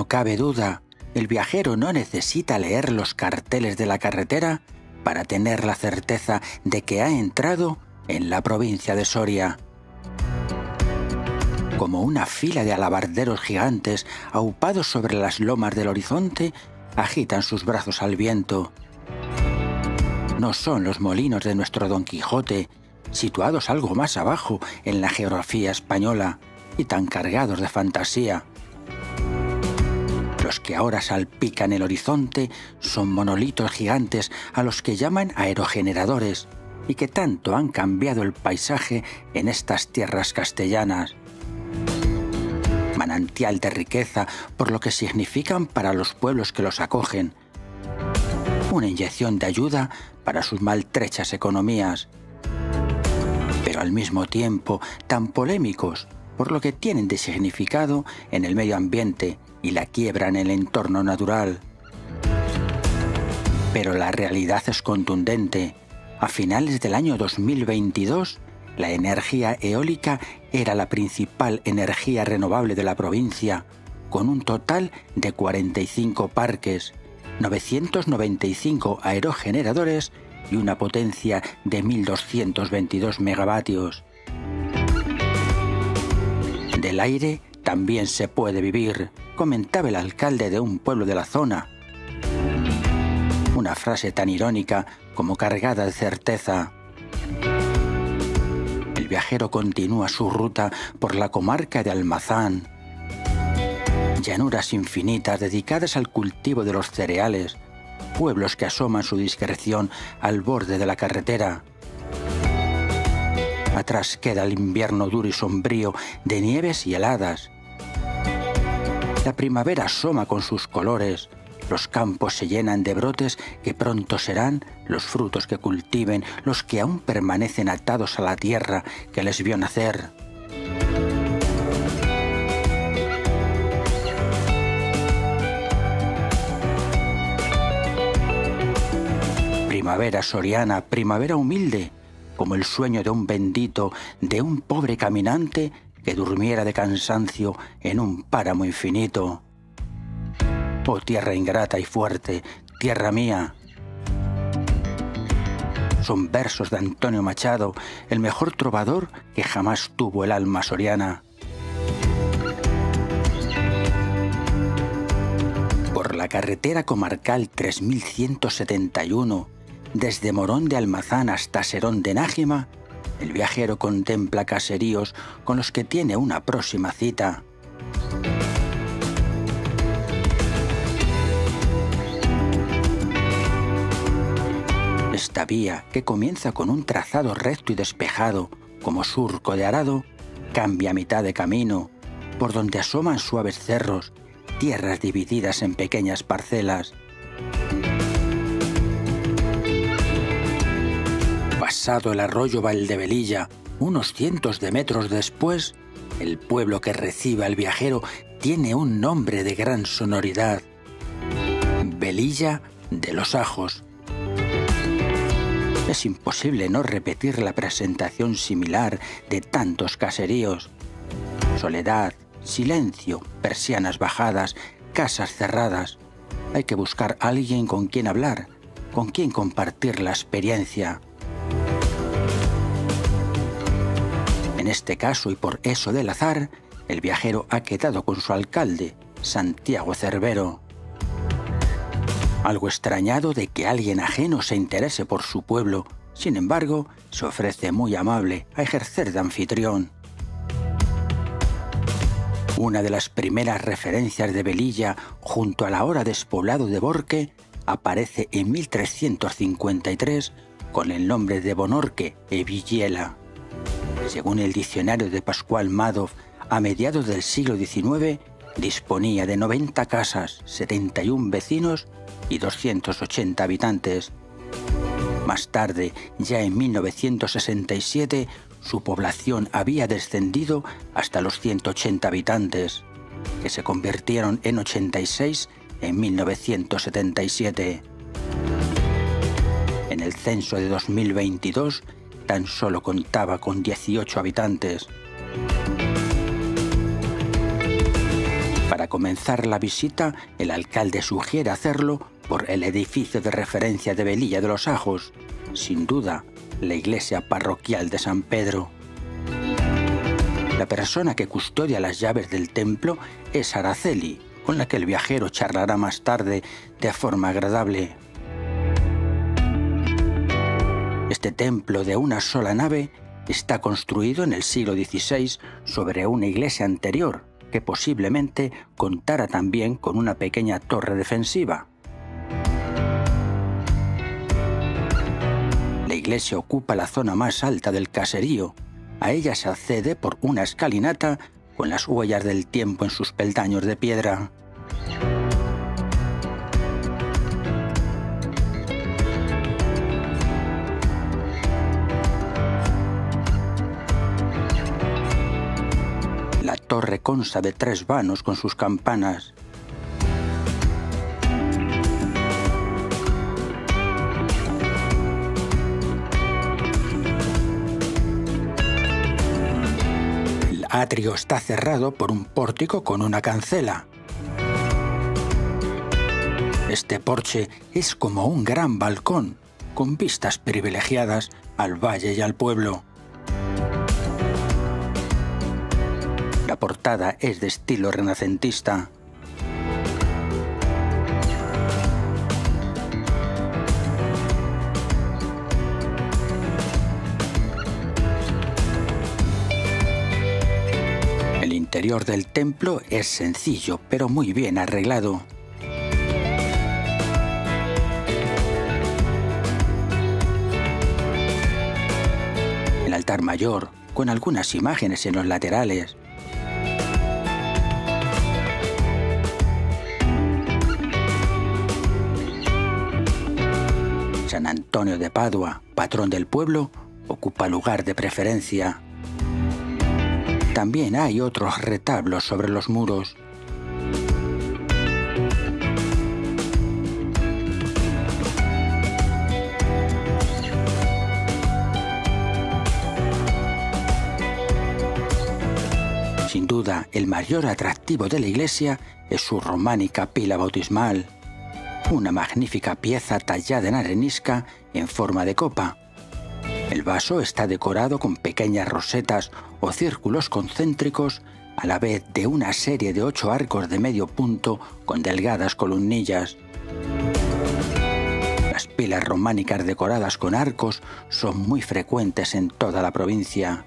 No cabe duda, el viajero no necesita leer los carteles de la carretera para tener la certeza de que ha entrado en la provincia de Soria. Como una fila de alabarderos gigantes aupados sobre las lomas del horizonte, agitan sus brazos al viento. No son los molinos de nuestro Don Quijote, situados algo más abajo en la geografía española y tan cargados de fantasía. Los que ahora salpican el horizonte son monolitos gigantes a los que llaman aerogeneradores y que tanto han cambiado el paisaje en estas tierras castellanas. Manantial de riqueza por lo que significan para los pueblos que los acogen. Una inyección de ayuda para sus maltrechas economías. Pero al mismo tiempo tan polémicos por lo que tienen de significado en el medio ambiente y la quiebra en el entorno natural. Pero la realidad es contundente. A finales del año 2022, la energía eólica era la principal energía renovable de la provincia, con un total de 45 parques, 995 aerogeneradores y una potencia de 1.222 megavatios. Del aire también se puede vivir, comentaba el alcalde de un pueblo de la zona. Una frase tan irónica como cargada de certeza. El viajero continúa su ruta por la comarca de Almazán. Llanuras infinitas dedicadas al cultivo de los cereales, pueblos que asoman su discreción al borde de la carretera. Atrás queda el invierno duro y sombrío de nieves y heladas. La primavera asoma con sus colores, los campos se llenan de brotes que pronto serán los frutos que cultiven los que aún permanecen atados a la tierra que les vio nacer. Primavera soriana, primavera humilde, como el sueño de un bendito, de un pobre caminante que durmiera de cansancio en un páramo infinito. Oh tierra ingrata y fuerte, tierra mía. Son versos de Antonio Machado, el mejor trovador que jamás tuvo el alma soriana. Por la carretera comarcal 3171, desde Morón de Almazán hasta Serón de Nájima, el viajero contempla caseríos con los que tiene una próxima cita. Esta vía, que comienza con un trazado recto y despejado, como surco de arado, cambia a mitad de camino, por donde asoman suaves cerros, tierras divididas en pequeñas parcelas. Pasado el arroyo Valdevelilla, unos cientos de metros después, el pueblo que recibe al viajero tiene un nombre de gran sonoridad: Velilla de los Ajos. Es imposible no repetir la presentación similar de tantos caseríos. Soledad, silencio, persianas bajadas, casas cerradas. Hay que buscar a alguien con quien hablar, con quien compartir la experiencia. En este caso, y por eso del azar, el viajero ha quedado con su alcalde, Santiago Cervero. Algo extrañado de que alguien ajeno se interese por su pueblo, sin embargo, se ofrece muy amable a ejercer de anfitrión. Una de las primeras referencias de Velilla, junto a la ahora despoblado de Borque, aparece en 1353 con el nombre de Bonorque e Villela. Según el diccionario de Pascual Madoz, a mediados del siglo XIX, disponía de 90 casas, 71 vecinos y 280 habitantes. Más tarde, ya en 1967, su población había descendido hasta los 180 habitantes, que se convirtieron en 86 en 1977. En el censo de 2022, tan solo contaba con 18 habitantes. Para comenzar la visita, el alcalde sugiere hacerlo por el edificio de referencia de Velilla de los Ajos, sin duda, la iglesia parroquial de San Pedro. La persona que custodia las llaves del templo es Araceli, con la que el viajero charlará más tarde de forma agradable. Este templo de una sola nave está construido en el siglo XVI sobre una iglesia anterior, que posiblemente contara también con una pequeña torre defensiva. La iglesia ocupa la zona más alta del caserío. A ella se accede por una escalinata con las huellas del tiempo en sus peldaños de piedra. La torre consta de 3 vanos con sus campanas. El atrio está cerrado por un pórtico con una cancela. Este porche es como un gran balcón, con vistas privilegiadas al valle y al pueblo. La portada es de estilo renacentista. El interior del templo es sencillo, pero muy bien arreglado. El altar mayor, con algunas imágenes en los laterales. San Antonio de Padua, patrón del pueblo, ocupa lugar de preferencia. También hay otros retablos sobre los muros. Sin duda, el mayor atractivo de la iglesia es su románica pila bautismal, una magnífica pieza tallada en arenisca en forma de copa. El vaso está decorado con pequeñas rosetas o círculos concéntricos, a la vez de una serie de 8 arcos de medio punto con delgadas columnillas. Las pilas románicas decoradas con arcos son muy frecuentes en toda la provincia.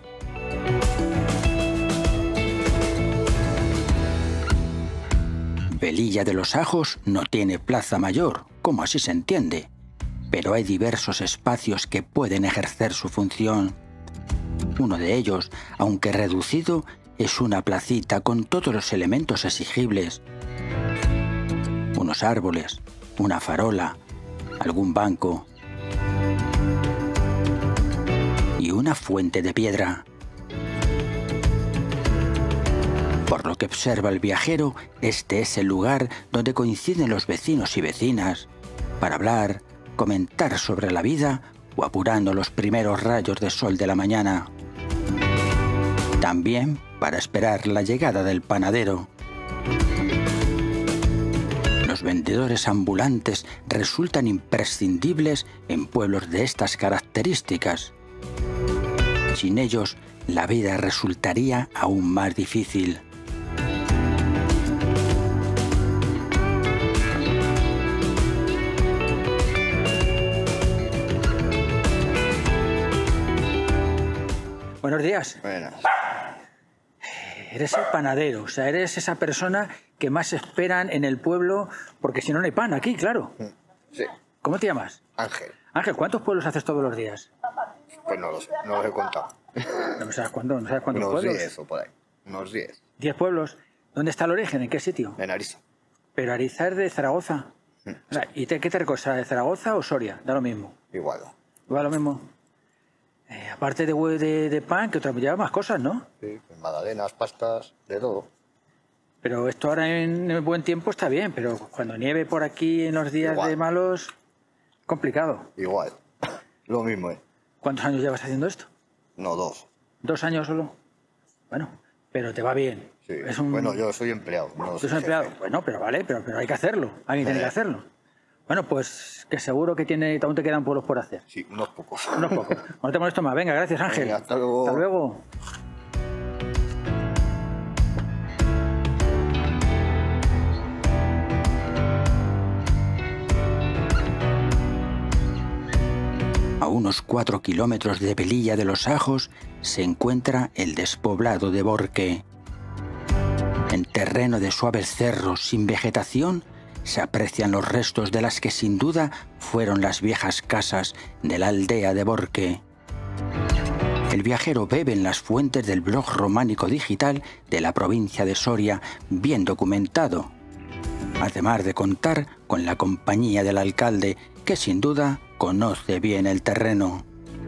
Velilla de los Ajos no tiene plaza mayor, como así se entiende, pero hay diversos espacios que pueden ejercer su función. Uno de ellos, aunque reducido, es una placita con todos los elementos exigibles. Unos árboles, una farola, algún banco y una fuente de piedra. Por lo que observa el viajero, este es el lugar donde coinciden los vecinos y vecinas para hablar, comentar sobre la vida o apurando los primeros rayos de sol de la mañana. También para esperar la llegada del panadero. Los vendedores ambulantes resultan imprescindibles en pueblos de estas características. Sin ellos, la vida resultaría aún más difícil. Buenos días. Buenas. Eres el panadero, o sea, eres esa persona que más esperan en el pueblo, porque si no, no hay pan aquí, claro. Sí. ¿Cómo te llamas? Ángel. Ángel, ¿cuántos pueblos haces todos los días? Pues no lo sé, no los he contado. No sabes cuántos, Unos pueblos. 10 o por ahí. Unos 10. 10 pueblos. ¿Dónde está el origen? ¿En qué sitio? En Arisa. Pero Ariza es de Zaragoza. O sea, ¿y qué te recosa? ¿De Zaragoza o Soria? Da lo mismo. Igual. ¿Va lo mismo? Aparte de pan, que otra lleva más cosas, ¿no? Sí, pues magdalenas, pastas, de todo. Pero esto ahora en el buen tiempo está bien, pero cuando nieve por aquí en los días Igual. de malos, complicado. Igual. Lo mismo, ¿eh? ¿Cuántos años llevas haciendo esto? No, 2. 2 años solo. Bueno, pero te va bien. Sí. Es un... Bueno, yo soy empleado. No ¿Tú soy eres empleado? jefe. Bueno, pero vale, pero hay que hacerlo. Alguien tiene que hacerlo. Bueno, pues que seguro que aún te quedan pueblos por hacer. Sí, unos pocos. Unos pocos. No te molesto más. Venga, gracias, Ángel. Venga, hasta luego. Hasta luego. A unos 4 kilómetros de Velilla de los Ajos se encuentra el despoblado de Borque. En terreno de suaves cerros sin vegetación se aprecian los restos de las que sin duda fueron las viejas casas de la aldea de Borque. El viajero bebe en las fuentes del blog románico digital de la provincia de Soria, bien documentado, además de contar con la compañía del alcalde, que sin duda conoce bien el terreno.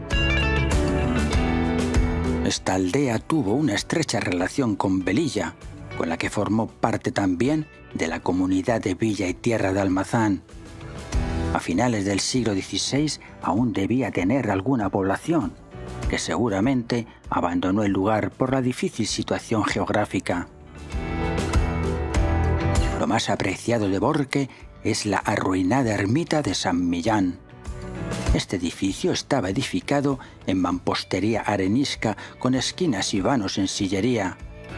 Esta aldea tuvo una estrecha relación con Velilla, con la que formó parte también de la comunidad de Villa y Tierra de Almazán. A finales del siglo XVI aún debía tener alguna población, que seguramente abandonó el lugar por la difícil situación geográfica. Lo más apreciado de Borque es la arruinada ermita de San Millán. Este edificio estaba edificado en mampostería arenisca con esquinas y vanos en sillería.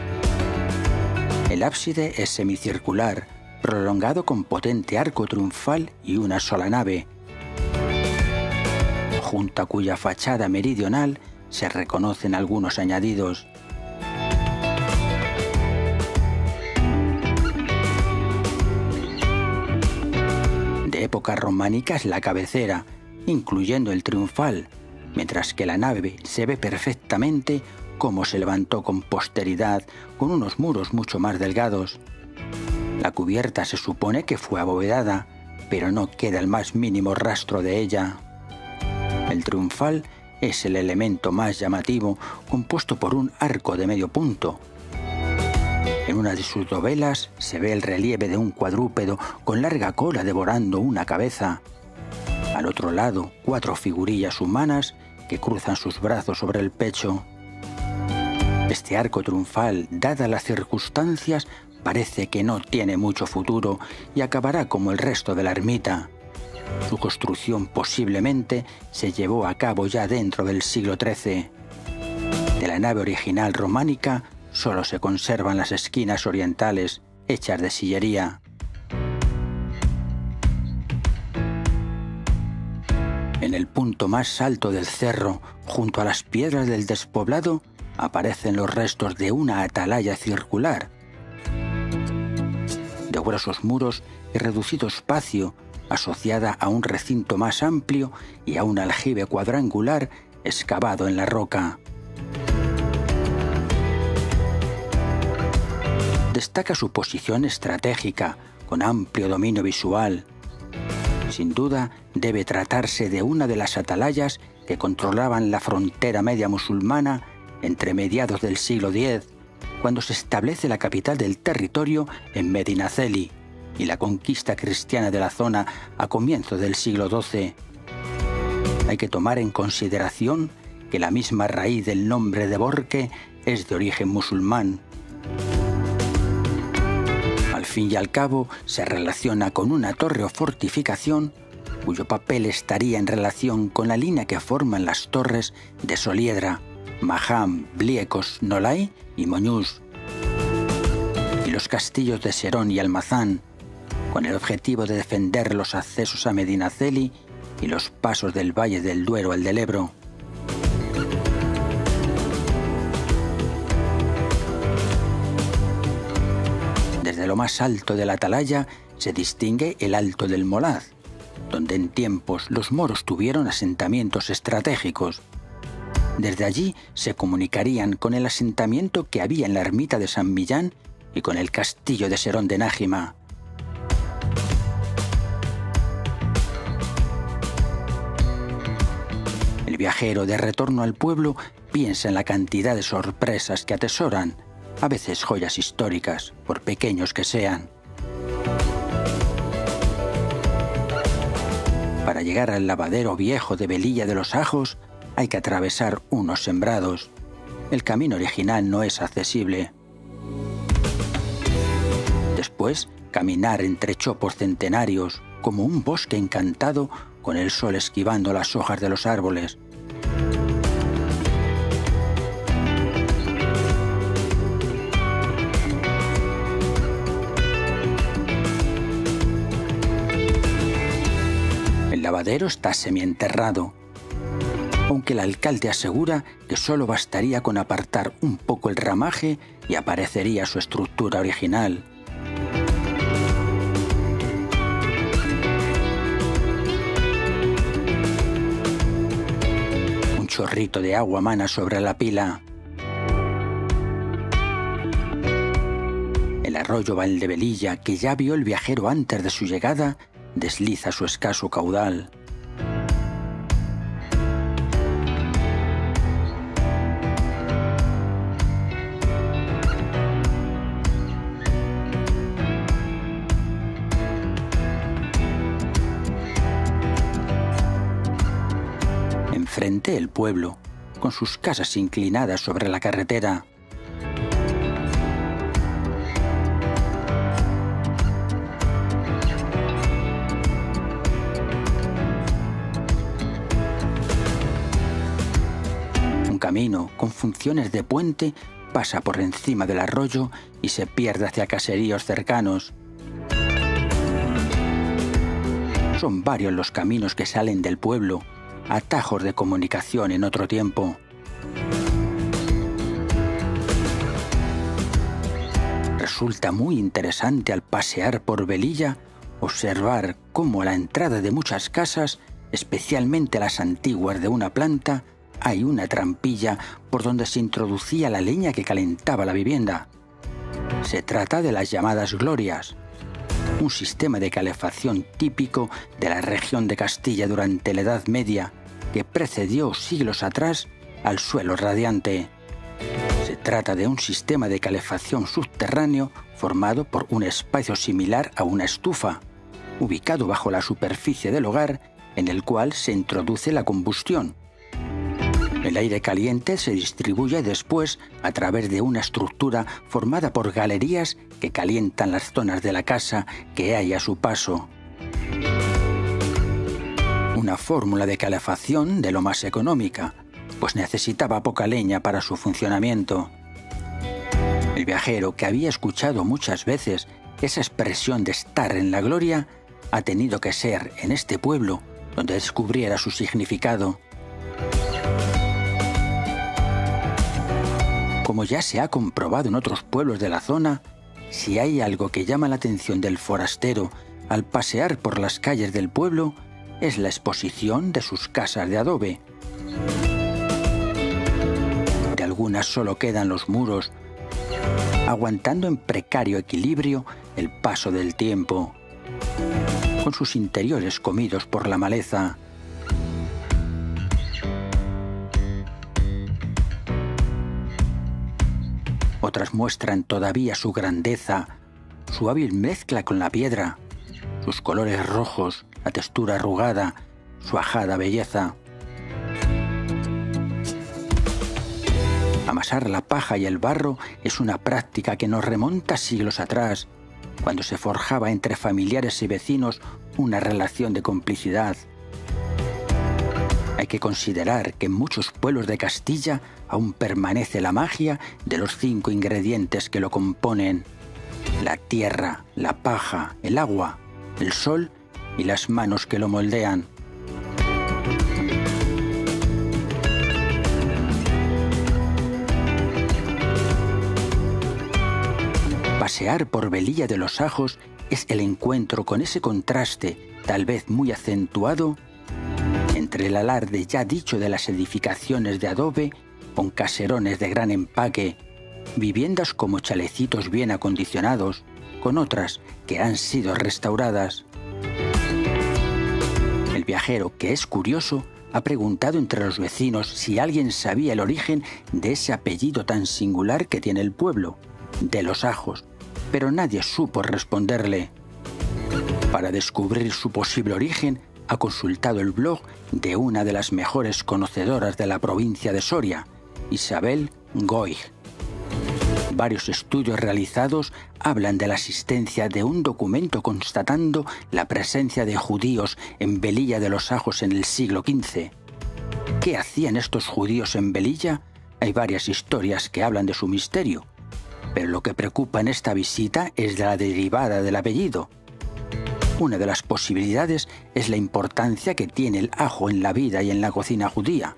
El ábside es semicircular, prolongado con potente arco triunfal y una sola nave, junto a cuya fachada meridional se reconocen algunos añadidos. De época románica es la cabecera, incluyendo el triunfal, mientras que la nave se ve perfectamente cómo se levantó con posteridad, con unos muros mucho más delgados. La cubierta se supone que fue abovedada, pero no queda el más mínimo rastro de ella. El triunfal es el elemento más llamativo, compuesto por un arco de medio punto. En una de sus dovelas se ve el relieve de un cuadrúpedo con larga cola devorando una cabeza. Al otro lado, 4 figurillas humanas que cruzan sus brazos sobre el pecho. Este arco triunfal, dadas las circunstancias, parece que no tiene mucho futuro y acabará como el resto de la ermita. Su construcción posiblemente se llevó a cabo ya dentro del siglo XIII. De la nave original románica solo se conservan las esquinas orientales, hechas de sillería. En el punto más alto del cerro, junto a las piedras del despoblado, aparecen los restos de una atalaya circular, de gruesos muros y reducido espacio, asociada a un recinto más amplio y a un aljibe cuadrangular excavado en la roca. Destaca su posición estratégica, con amplio dominio visual. Sin duda, debe tratarse de una de las atalayas que controlaban la frontera media musulmana entre mediados del siglo X, cuando se establece la capital del territorio en Medinaceli, y la conquista cristiana de la zona a comienzos del siglo XII. Hay que tomar en consideración que la misma raíz del nombre de Borque es de origen musulmán. Al fin y al cabo, se relaciona con una torre o fortificación cuyo papel estaría en relación con la línea que forman las torres de Soliedra, Maham, Bliecos, Nolay y Moñús, y los castillos de Serón y Almazán, con el objetivo de defender los accesos a Medinaceli y los pasos del Valle del Duero al del Ebro. Desde lo más alto de la atalaya se distingue el Alto del Molaz, donde en tiempos los moros tuvieron asentamientos estratégicos. Desde allí se comunicarían con el asentamiento que había en la ermita de San Millán y con el castillo de Serón de Nájima. El viajero de retorno al pueblo piensa en la cantidad de sorpresas que atesoran, a veces joyas históricas, por pequeños que sean. Para llegar al lavadero viejo de Velilla de los Ajos hay que atravesar unos sembrados. El camino original no es accesible. después caminar entre chopos centenarios como un bosque encantado con el sol esquivando las hojas de los árboles. El lavadero está semienterrado, aunque el alcalde asegura que solo bastaría con apartar un poco el ramaje y aparecería su estructura original. Un chorrito de agua mana sobre la pila. El arroyo Valdebelilla, que ya vio el viajero antes de su llegada, desliza su escaso caudal. Enfrente el pueblo, con sus casas inclinadas sobre la carretera. Un camino con funciones de puente pasa por encima del arroyo y se pierde hacia caseríos cercanos. Son varios los caminos que salen del pueblo, atajos de comunicación en otro tiempo. Resulta muy interesante al pasear por Velilla observar cómo a la entrada de muchas casas, especialmente las antiguas de una planta, hay una trampilla por donde se introducía la leña que calentaba la vivienda. Se trata de las llamadas glorias, un sistema de calefacción típico de la región de Castilla durante la Edad Media que precedió siglos atrás al suelo radiante. Se trata de un sistema de calefacción subterráneo formado por un espacio similar a una estufa, ubicado bajo la superficie del hogar en el cual se introduce la combustión. El aire caliente se distribuye después a través de una estructura formada por galerías que calientan las zonas de la casa que hay a su paso. Una fórmula de calefacción de lo más económica, pues necesitaba poca leña para su funcionamiento. El viajero, que había escuchado muchas veces esa expresión de estar en la gloria, ha tenido que ser en este pueblo donde descubriera su significado. Como ya se ha comprobado en otros pueblos de la zona, si hay algo que llama la atención del forastero al pasear por las calles del pueblo, es la exposición de sus casas de adobe. De algunas solo quedan los muros, aguantando en precario equilibrio el paso del tiempo, con sus interiores comidos por la maleza. Otras muestran todavía su grandeza, su hábil mezcla con la piedra, sus colores rojos, la textura arrugada, su ajada belleza. Amasar la paja y el barro es una práctica que nos remonta siglos atrás, cuando se forjaba entre familiares y vecinos una relación de complicidad. Hay que considerar que en muchos pueblos de Castilla aún permanece la magia de los 5 ingredientes que lo componen: la tierra, la paja, el agua, el sol y las manos que lo moldean. Pasear por Velilla de los Ajos es el encuentro con ese contraste, tal vez muy acentuado, entre el alarde ya dicho de las edificaciones de adobe, con caserones de gran empaque, viviendas como chalecitos bien acondicionados, con otras que han sido restauradas. El viajero, que es curioso, ha preguntado entre los vecinos si alguien sabía el origen de ese apellido tan singular que tiene el pueblo, de los Ajos, pero nadie supo responderle. Para descubrir su posible origen, ha consultado el blog de una de las mejores conocedoras de la provincia de Soria, Isabel Goig. Varios estudios realizados hablan de la existencia de un documento constatando la presencia de judíos en Velilla de los Ajos en el siglo XV. ¿Qué hacían estos judíos en Velilla? Hay varias historias que hablan de su misterio, pero lo que preocupa en esta visita es la derivada del apellido. Una de las posibilidades es la importancia que tiene el ajo en la vida y en la cocina judía.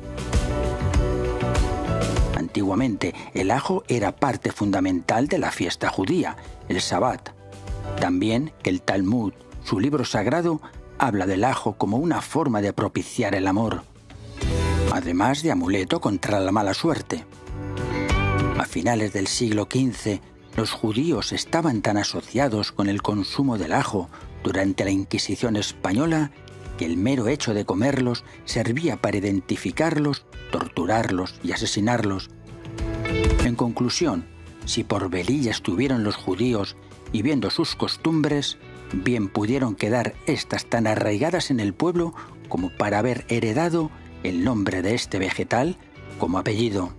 Antiguamente, el ajo era parte fundamental de la fiesta judía, el Sabbat. También el Talmud, su libro sagrado, habla del ajo como una forma de propiciar el amor, además de amuleto contra la mala suerte. A finales del siglo XV, los judíos estaban tan asociados con el consumo del ajo durante la Inquisición española que el mero hecho de comerlos servía para identificarlos, torturarlos y asesinarlos. En conclusión, si por Velilla estuvieron los judíos y viendo sus costumbres, bien pudieron quedar estas tan arraigadas en el pueblo como para haber heredado el nombre de este vegetal como apellido.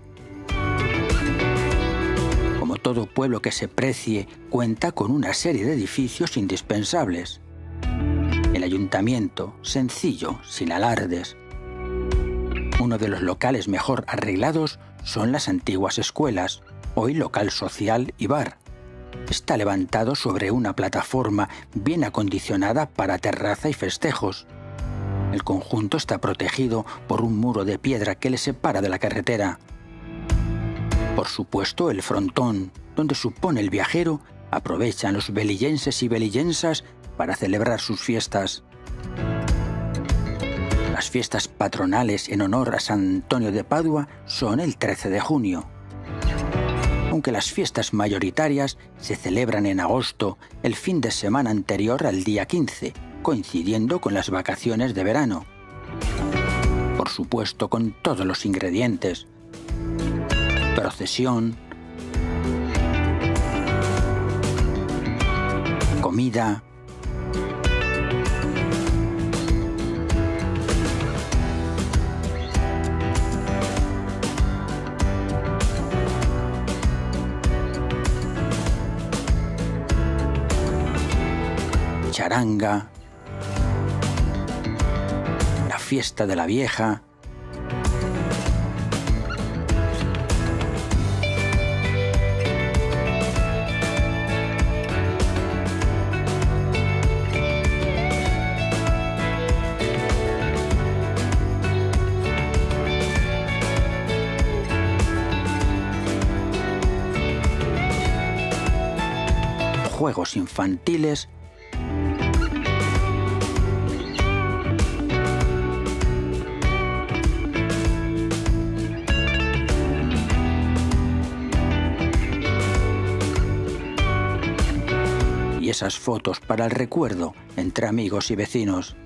Como todo pueblo que se precie, cuenta con una serie de edificios indispensables. El ayuntamiento, sencillo, sin alardes. Uno de los locales mejor arreglados son las antiguas escuelas, hoy local social y bar. Está levantado sobre una plataforma bien acondicionada para terraza y festejos. El conjunto está protegido por un muro de piedra que le separa de la carretera. Por supuesto, el frontón, donde supone el viajero, aprovechan los velillenses y velillensas para celebrar sus fiestas. Las fiestas patronales en honor a San Antonio de Padua son el 13 de junio. Aunque las fiestas mayoritarias se celebran en agosto, el fin de semana anterior al día 15, coincidiendo con las vacaciones de verano. Por supuesto, con todos los ingredientes. Procesión, comida, charanga, la fiesta de la vieja, juegos infantiles, y esas fotos para el recuerdo entre amigos y vecinos.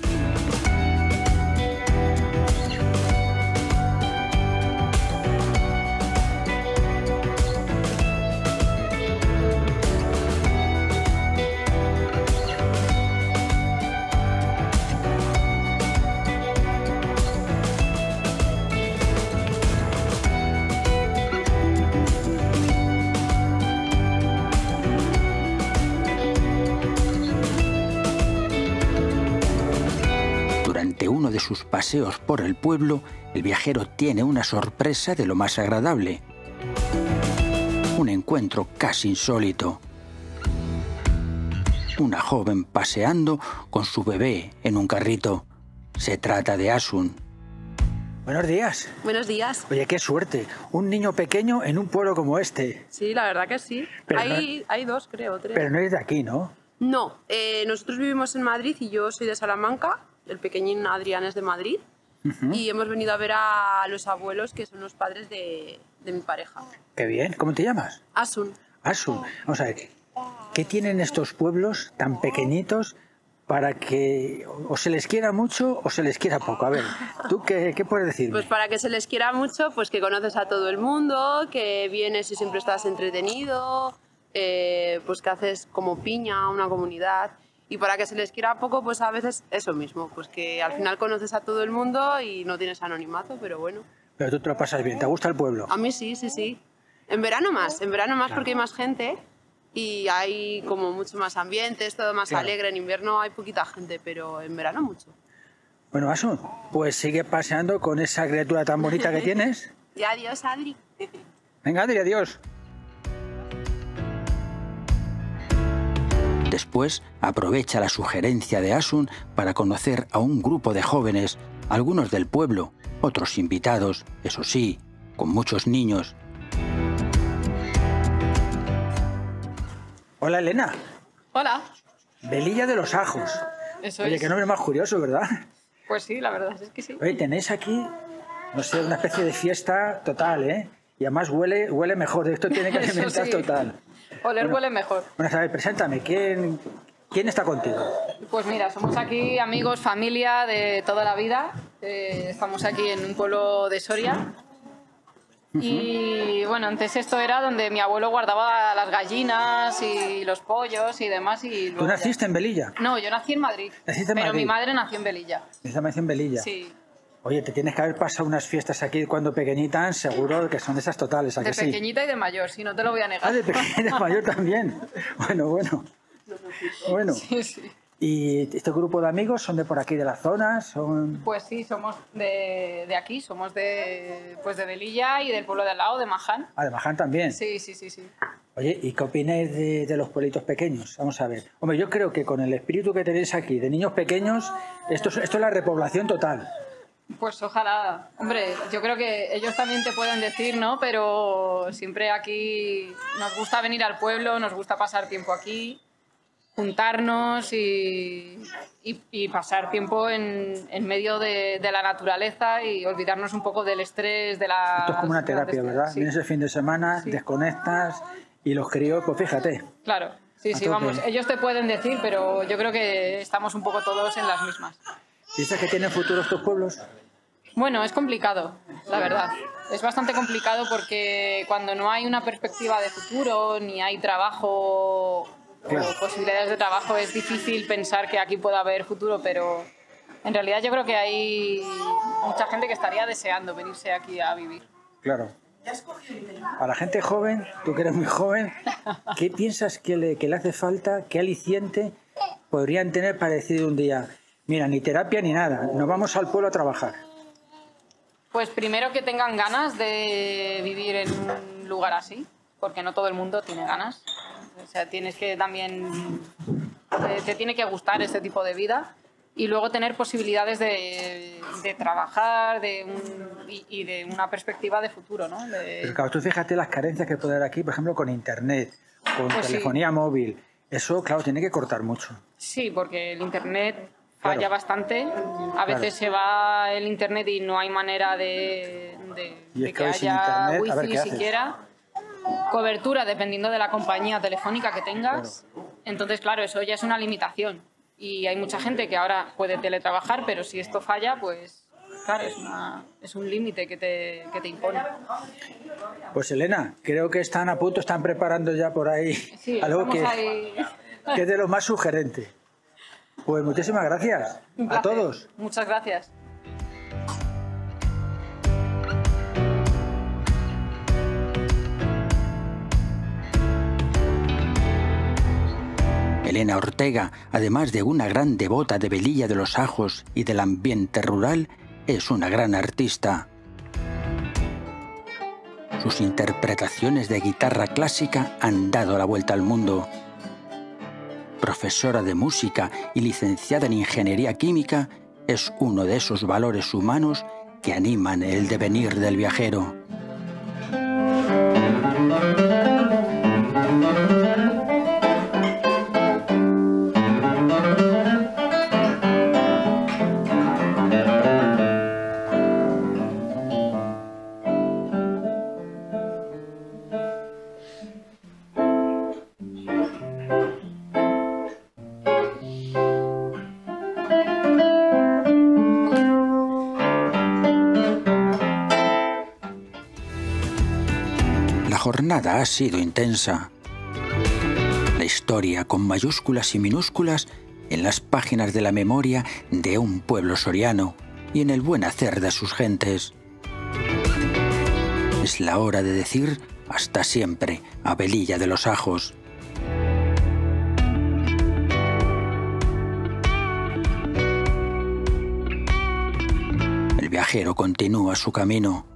Durante uno de sus paseos por el pueblo, el viajero tiene una sorpresa de lo más agradable. Un encuentro casi insólito. Una joven paseando con su bebé en un carrito. Se trata de Asun. Buenos días. Buenos días. Oye, qué suerte. Un niño pequeño en un pueblo como este. Sí, la verdad que sí. Pero Hay dos, creo, tres. Pero no es de aquí, ¿no? No, nosotros vivimos en Madrid y yo soy de Salamanca. El pequeñín Adrián es de Madrid. Y hemos venido a ver a los abuelos, que son los padres de mi pareja. Qué bien. ¿Cómo te llamas? Asun. Asun. Vamos a ver, ¿qué tienen estos pueblos tan pequeñitos para que o se les quiera mucho o se les quiera poco? A ver, ¿tú qué puedes decirme? Pues para que se les quiera mucho, pues que conoces a todo el mundo, que vienes y siempre estás entretenido, pues que haces como piña, una comunidad. Y para que se les quiera poco, pues a veces eso mismo, pues que al final conoces a todo el mundo y no tienes anonimato, pero bueno. Pero tú te lo pasas bien, ¿te gusta el pueblo? A mí sí, sí, sí. En verano más Claro. porque hay más gente y hay como mucho más ambiente, es todo más Claro. alegre. En invierno hay poquita gente, pero en verano mucho. Bueno, Asun, pues sigue paseando con esa criatura tan bonita que tienes. Y adiós, Adri. Venga, Adri, adiós. Después aprovecha la sugerencia de Asun para conocer a un grupo de jóvenes, algunos del pueblo, otros invitados, eso sí, con muchos niños. Hola, Elena. Hola, Velilla de los Ajos. eso Oye, es. qué nombre más curioso, ¿verdad? Pues sí, la verdad es que sí. Oye, tenéis aquí, no sé, una especie de fiesta total, ¿eh? Y además huele mejor. Esto tiene que Eso alimentar sí. total. Oler Bueno. huele mejor. Bueno, a ver, preséntame. ¿Quién está contigo? Pues mira, somos aquí amigos, familia de toda la vida. Estamos aquí en un pueblo de Soria. Y bueno, antes esto era donde mi abuelo guardaba las gallinas y los pollos y demás. Y ¿Tú luego ya- naciste en Velilla? No, yo nací en Madrid. ¿Naciste en pero Madrid? mi madre nació en Velilla. Esta nació en Velilla. Sí. Oye, te tienes que haber pasado unas fiestas aquí cuando pequeñitas, seguro que son de esas totales, ¿a De que sí? pequeñita y de mayor, si no te lo voy a negar. Ah, de pequeña y de mayor también. Bueno. Bueno. Sí, sí. ¿Y este grupo de amigos son de por aquí de la zona? ¿Son...? Pues sí, somos de aquí, somos de Velilla y del pueblo de al lado, de Maján. Ah, de Maján también. Sí, sí, sí, sí. Oye, ¿y qué opináis de los pueblitos pequeños? Vamos a ver. Hombre, yo creo que con el espíritu que tenéis aquí, de niños pequeños, esto es la repoblación total. Pues ojalá. Hombre, yo creo que ellos también te pueden decir, ¿no? Pero siempre aquí nos gusta venir al pueblo, nos gusta pasar tiempo aquí, juntarnos y pasar tiempo en medio de la naturaleza y olvidarnos un poco del estrés, de la... Esto es como una terapia, ¿verdad? Sí, Vienes el fin de semana, Sí. desconectas y los críos, pues fíjate. claro. Sí, A sí, tope. vamos. Ellos te pueden decir, pero yo creo que estamos un poco todos en las mismas. ¿Dices que tienen futuro estos pueblos? Bueno, es complicado, la verdad. Es bastante complicado porque cuando no hay una perspectiva de futuro, ni hay trabajo Claro. o posibilidades de trabajo, es difícil pensar que aquí pueda haber futuro, pero en realidad yo creo que hay mucha gente que estaría deseando venirse aquí a vivir. Claro. A la gente joven, tú que eres muy joven, ¿qué piensas que le hace falta, qué aliciente podrían tener para decir un día, mira, ni terapia ni nada, nos vamos al pueblo a trabajar? Pues primero que tengan ganas de vivir en un lugar así, porque no todo el mundo tiene ganas. O sea, tienes que también... te tiene que gustar este tipo de vida y luego tener posibilidades de trabajar y de una perspectiva de futuro, ¿no? Pero claro, tú fíjate las carencias que puede haber aquí, por ejemplo, con internet, con Pues sí. telefonía móvil. Eso, claro, tiene que cortar mucho. Sí, porque el internet falla Claro. bastante. A veces se va el internet y no hay manera de Y es de que hoy sin haya internet, a ver wifi qué haces. siquiera. Cobertura dependiendo de la compañía telefónica que tengas. Entonces, claro, eso ya es una limitación. Y hay mucha gente que ahora puede teletrabajar, pero si esto falla, pues claro, es un límite que te impone. Pues Elena, creo que están a punto, están preparando ya por ahí Sí, algo estamos que, ahí. que es de lo más sugerente. Pues muchísimas gracias Un a placer. todos. Muchas gracias. Elena Ortega, además de una gran devota de Velilla de los Ajos y del ambiente rural, es una gran artista. Sus interpretaciones de guitarra clásica han dado la vuelta al mundo. Profesora de música y licenciada en ingeniería química, es uno de esos valores humanos que animan el devenir del viajero. La jornada ha sido intensa. La historia con mayúsculas y minúsculas en las páginas de la memoria de un pueblo soriano y en el buen hacer de sus gentes. Es la hora de decir Hasta siempre, a Velilla de los Ajos. El viajero continúa su camino.